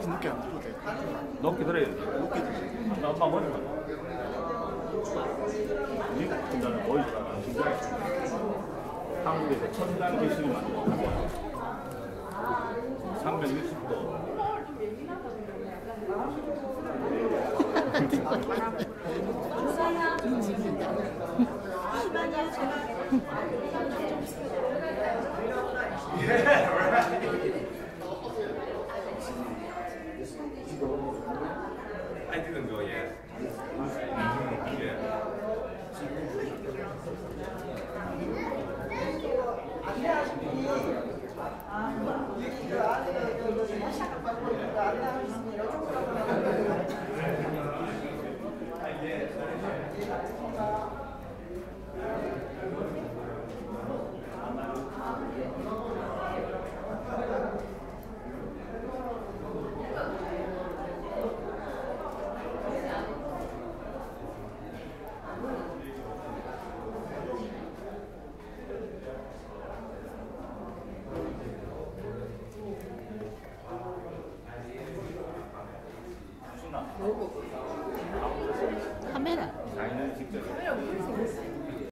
높게 안 들어도 돼. 높게 들어야 돼. 높게 들어. 나 엄마 머리 봐. 미국 분자는 보이잖아. 진짜 한국에서 첨단 기술이 만든 360도. I didn't go yet. 카메라. 자기는 직접